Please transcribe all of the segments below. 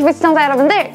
TV 시청자 여러분들,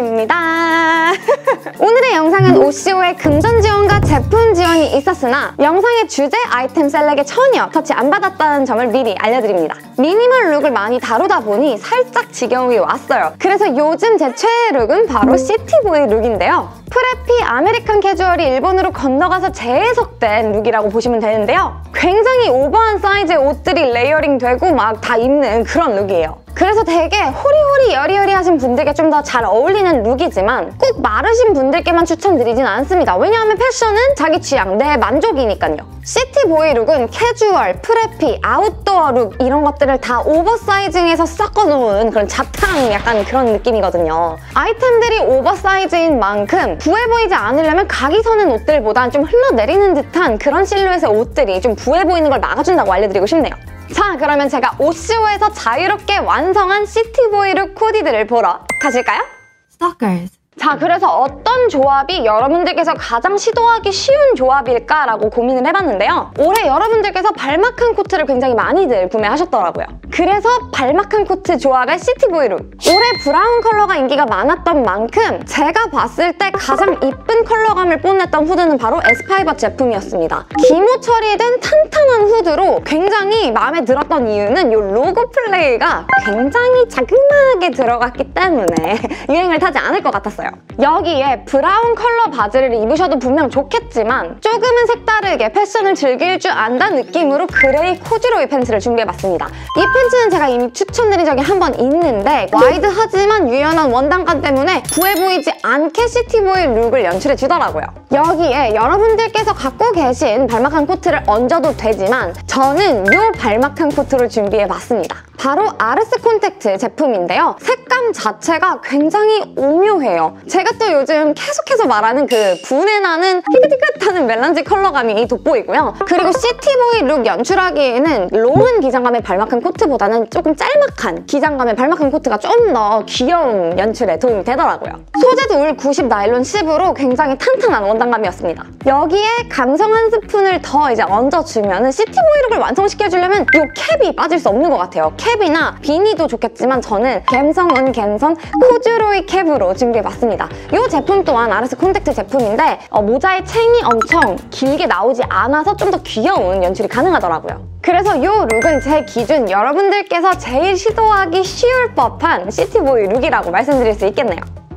키미입니다. 오늘의 영상은 OCO의 금전 지원과 제품 지원이 있었으나 영상의 주제 아이템 셀렉에 전혀 터치 안 받았다는 점을 미리 알려드립니다. 미니멀 룩을 많이 다루다 보니 살짝 지겨움이 왔어요. 그래서 요즘 제 최애 룩은 바로 시티보이 룩인데요. 프레피 아메리칸 캐주얼이 일본으로 건너가서 재해석된 룩이라고 보시면 되는데요. 굉장히 오버한 사이즈의 옷들이 레이어링 되고 막 다 입는 그런 룩이에요. 그래서 되게 호리호리 여리여리 하신 분들께 좀 더 잘 어울리는 룩이지만 꼭 마르신 분들께만 추천드리진 않습니다. 왜냐하면 패션은 자기 취향, 내 만족이니까요. 시티보이 룩은 캐주얼, 프레피, 아웃도어 룩 이런 것들을 다 오버사이징해서 섞어놓은 그런 자탕 약간 그런 느낌이거든요. 아이템들이 오버사이즈인 만큼 부해 보이지 않으려면 각이 서는 옷들보단 좀 흘러내리는 듯한 그런 실루엣의 옷들이 좀 부해 보이는 걸 막아준다고 알려드리고 싶네요. 자, 그러면 제가 OCO에서 자유롭게 완성한 시티보이 룩 코디들을 보러 가실까요? Stalkers. 자, 그래서 어떤 조합이 여러분들께서 가장 시도하기 쉬운 조합일까라고 고민을 해봤는데요. 올해 여러분들께서 발막한 코트를 굉장히 많이들 구매하셨더라고요. 그래서 발막한 코트 조합의 시티보이 룩. 올해 브라운 컬러가 인기가 많았던 만큼 제가 봤을 때 가장 이쁜 컬러감을 뽐냈던 후드는 바로 에스파이버 제품이었습니다. 기모 처리된 탄탄한 후드로 굉장히 마음에 들었던 이유는 이 로고 플레이가 굉장히 자그마하게 들어갔기 때문에 유행을 타지 않을 것 같았어요. 여기에 브라운 컬러 바지를 입으셔도 분명 좋겠지만 조금은 색다르게 패션을 즐길 줄 안다는 느낌으로 그레이 코듀로이 팬츠를 준비해봤습니다. 이 팬츠는 제가 이미 추천드린 적이 한 번 있는데 와이드하지만 유연한 원단감 때문에 부해 보이지 않게 시티보이 룩을 연출해주더라고요. 여기에 여러분들께서 갖고 계신 발막한 코트를 얹어도 되지만 저는 이 발막한 코트를 준비해봤습니다. 바로 아르스 콘택트 제품인데요. 색감 자체가 굉장히 오묘해요. 제가 또 요즘 계속해서 말하는 그 분해 나는 희끗희끗하는 멜란지 컬러감이 돋보이고요. 그리고 시티보이 룩 연출하기에는 롱한 기장감의 발막한 코트보다는 조금 짤막한 기장감의 발막한 코트가 좀 더 귀여운 연출에 도움이 되더라고요. 소재도 울 90 나일론 10으로 굉장히 탄탄한 원단감이었습니다. 여기에 감성 한 스푼을 더 이제 얹어주면 시티보이 룩을 완성시켜주려면 이 캡이 빠질 수 없는 것 같아요. 캡이나 비니도 좋겠지만 저는 갬성은 갬성 코듀로이 캡으로 준비해봤습니다. 이 제품 또한 아르스 콘택트 제품인데 모자의 챙이 엄청 길게 나오지 않아서 좀 더 귀여운 연출이 가능하더라고요. 그래서 이 룩은 제 기준 여러분들께서 제일 시도하기 쉬울 법한 시티보이 룩이라고 말씀드릴 수 있겠네요.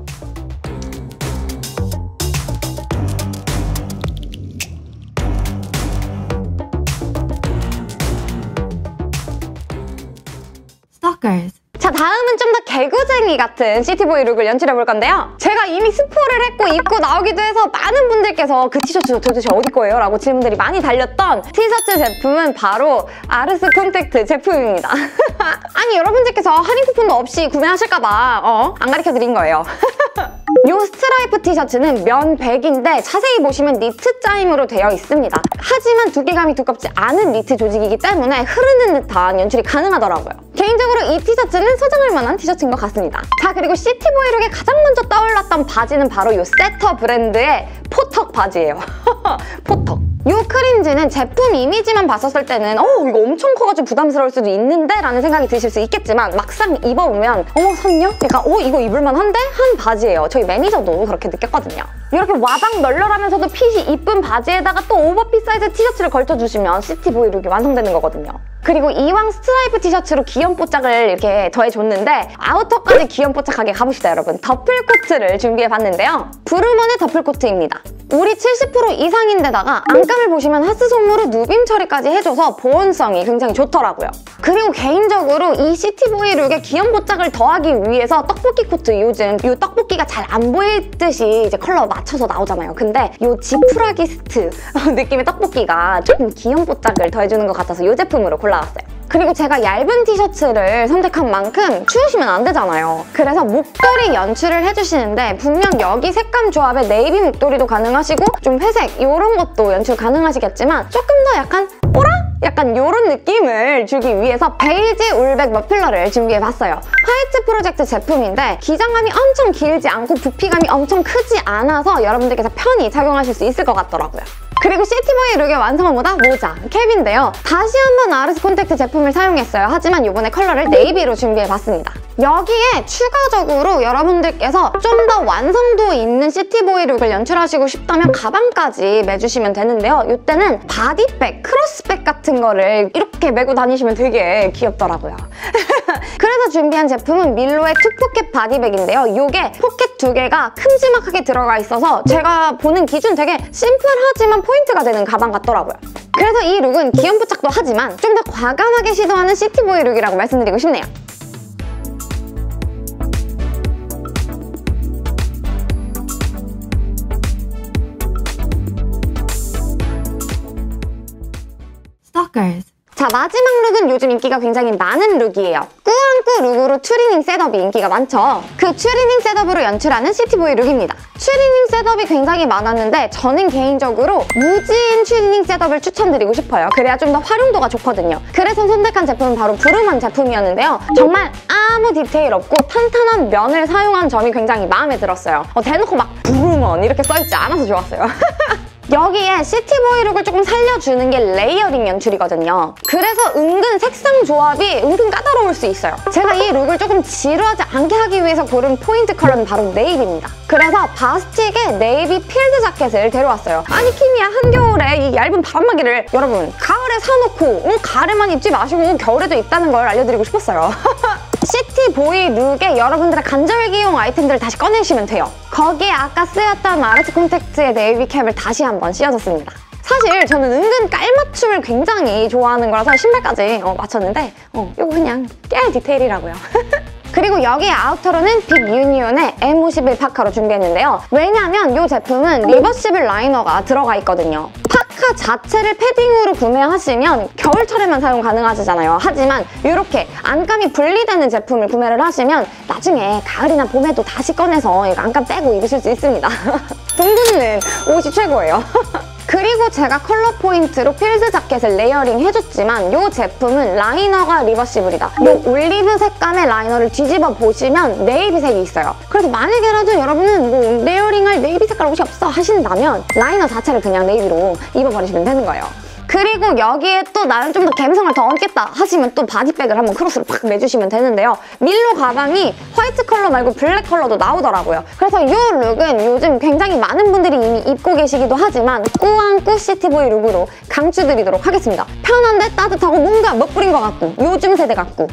Stalkers. 자, 다음은 좀 더 개구쟁이 같은 시티보이 룩을 연출해볼 건데요. 제가 이미 스포를 했고 입고 나오기도 해서 많은 분들께서 그 티셔츠 도대체 어디 거예요? 라고 질문들이 많이 달렸던 티셔츠 제품은 바로 아르스 콘택트 제품입니다. 아니, 여러분들께서 할인 쿠폰도 없이 구매하실까봐 안 가르쳐드린 거예요. 이 스트라이프 티셔츠는 면 100인데 자세히 보시면 니트 짜임으로 되어 있습니다. 하지만 두께감이 두껍지 않은 니트 조직이기 때문에 흐르는 듯한 연출이 가능하더라고요. 개인적으로 이 티셔츠는 소장할 만한 티셔츠인 것 같습니다. 자, 그리고 시티보이 룩에 가장 먼저 떠올랐던 바지는 바로 이 세터 브랜드의 포턱 바지예요. 포턱. 이 크림지는 제품 이미지만 봤었을 때는 이거 엄청 커가지고 부담스러울 수도 있는데 라는 생각이 드실 수 있겠지만 막상 입어보면 샀냐? 약간 이거 입을만한데? 한 바지예요. 저희 매니저도 그렇게 느꼈거든요. 이렇게 와당 널널하면서도 핏이 이쁜 바지에다가 또 오버핏 사이즈 티셔츠를 걸쳐주시면 시티보이 룩이 완성되는 거거든요. 그리고 이왕 스트라이프 티셔츠로 귀염뽀짝을 이렇게 더해줬는데 아우터까지 귀염뽀짝하게 가봅시다, 여러분. 더플코트를 준비해봤는데요. 브루먼의 더플코트입니다. 울이 70% 이상인데다가 안감을 보시면 하스 손으로 누빔 처리까지 해줘서 보온성이 굉장히 좋더라고요. 그리고 개인적으로 이 시티보이 룩에 귀염뽀짝을 더하기 위해서 떡볶이 코트, 요즘 이 떡볶이가 잘 안 보일 듯이 이제 컬러 맞춰서 나오잖아요. 근데 이 지푸라기스트 느낌의 떡볶이가 조금 귀염뽀짝을 더해주는 것 같아서 이 제품으로 골라왔어요. 그리고 제가 얇은 티셔츠를 선택한 만큼 추우시면 안 되잖아요. 그래서 목도리 연출을 해주시는데 분명 여기 색감 조합에 네이비 목도리도 가능하시고 좀 회색 이런 것도 연출 가능하시겠지만 조금 더 약간 오라? 약간 이런 느낌을 주기 위해서 베이지 울백 머플러를 준비해봤어요. 화이트 프로젝트 제품인데 기장감이 엄청 길지 않고 부피감이 엄청 크지 않아서 여러분들께서 편히 착용하실 수 있을 것 같더라고요. 그리고 시티보이 룩의 완성은 뭐다? 모자, 캡인데요. 다시 한번 아르스 콘택트 제품을 사용했어요. 하지만 이번에 컬러를 네이비로 준비해봤습니다. 여기에 추가적으로 여러분들께서 좀 더 완성도 있는 시티보이 룩을 연출하시고 싶다면 가방까지 매주시면 되는데요. 이때는 바디백, 크로스백 같은 거를 이렇게 메고 다니시면 되게 귀엽더라고요. 그래서 준비한 제품은 밀로의 투포켓 바디백인데요. 이게 포켓 2개가 큼지막하게 들어가 있어서 제가 보는 기준 되게 심플하지만 포인트가 되는 가방 같더라고요. 그래서 이 룩은 귀염뽀짝도 하지만 좀 더 과감하게 시도하는 시티보이 룩이라고 말씀드리고 싶네요. Stalkers. 자, 마지막 룩은 요즘 인기가 굉장히 많은 룩이에요. 꾸안꾸 룩으로 추리닝 셋업이 인기가 많죠. 그 추리닝 셋업으로 연출하는 시티보이 룩입니다. 추리닝 셋업이 굉장히 많았는데 저는 개인적으로 무지인 추리닝 셋업을 추천드리고 싶어요. 그래야 좀 더 활용도가 좋거든요. 그래서 선택한 제품은 바로 부르먼 제품이었는데요. 정말 아무 디테일 없고 탄탄한 면을 사용한 점이 굉장히 마음에 들었어요. 대놓고 막 부르먼 이렇게 써있지 않아서 좋았어요. 여기에 시티보이 룩을 조금 살려주는 게 레이어링 연출이거든요. 그래서 은근 색상 조합이 은근 까다로울 수 있어요. 제가 이 룩을 조금 지루하지 않게 하기 위해서 고른 포인트 컬러는 바로 네이비입니다. 그래서 바스틱에 네이비 필드 자켓을 데려왔어요. 아니 키미야, 한겨울에 이 얇은 바람막이를 여러분 가을에 사놓고 가을에만 입지 마시고 겨울에도 입다는 걸 알려드리고 싶었어요. 시티보이 룩에 여러분들의 간절기용 아이템들을 다시 꺼내시면 돼요. 거기에 아까 쓰였던 아르스 콘택트의 네이비 캡을 다시 한번 씌워줬습니다. 사실 저는 은근 깔맞춤을 굉장히 좋아하는 거라서 신발까지 맞췄는데 이거 그냥 깨알 디테일이라고요. 그리고 여기 아우터로는 빅 유니온의 M51 파카로 준비했는데요. 왜냐면 이 제품은 리버시블 라이너가 들어가 있거든요. 파카 자체를 패딩으로 구매하시면 겨울철에만 사용 가능하시잖아요. 하지만 이렇게 안감이 분리되는 제품을 구매를 하시면 나중에 가을이나 봄에도 다시 꺼내서 이거 안감 떼고 입으실 수 있습니다. 돈 굳는 옷이 최고예요. 그리고 제가 컬러 포인트로 필드 자켓을 레이어링 해줬지만 이 제품은 라이너가 리버시블이다. 이 올리브 색감의 라이너를 뒤집어 보시면 네이비색이 있어요. 그래서 만약에라도 여러분은 뭐 레이어링할 네이비 색깔 옷이 없어 하신다면 라이너 자체를 그냥 네이비로 입어버리시면 되는 거예요. 그리고 여기에 또 나는 좀 더 감성을 더 얹겠다 하시면 또 바디백을 한번 크로스로 팍 매주시면 되는데요. 밀로 가방이 화이트 컬러 말고 블랙 컬러도 나오더라고요. 그래서 이 룩은 요즘 굉장히 많은 분들이 이미 입고 계시기도 하지만 꾸안꾸 시티보이 룩으로 강추드리도록 하겠습니다. 편한데 따뜻하고 뭔가 멋부린 것 같고 요즘 세대 같고.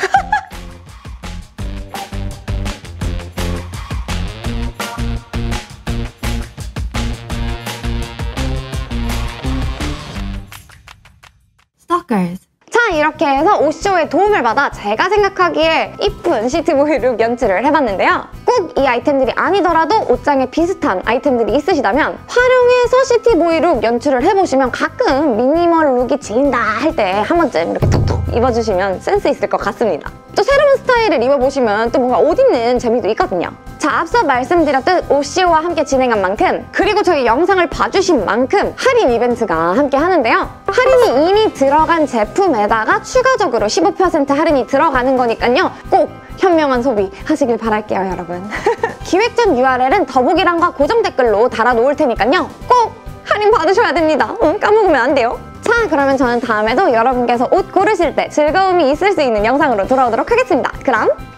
Stalkers. 자, 이렇게 해서 옷쇼의 도움을 받아 제가 생각하기에 이쁜 시티보이 룩 연출을 해봤는데요. 꼭 이 아이템들이 아니더라도 옷장에 비슷한 아이템들이 있으시다면 활용해서 시티보이 룩 연출을 해보시면 가끔 미니멀 룩이 질린다 할 때 한 번쯤 이렇게 톡톡 입어주시면 센스 있을 것 같습니다. 또 새로운 스타일을 입어보시면 또 뭔가 옷 입는 재미도 있거든요. 자, 앞서 말씀드렸듯 옷쇼와 함께 진행한 만큼 그리고 저희 영상을 봐주신 만큼 할인 이벤트가 함께 하는데요. 할인이 이미 들어간 제품에다가 추가적으로 15% 할인이 들어가는 거니까요. 꼭 현명한 소비 하시길 바랄게요, 여러분. 기획 전 URL은 더보기란과 고정 댓글로 달아놓을 테니까요. 꼭 할인 받으셔야 됩니다. 까먹으면 안 돼요. 자, 그러면 저는 다음에도 여러분께서 옷 고르실 때 즐거움이 있을 수 있는 영상으로 돌아오도록 하겠습니다. 그럼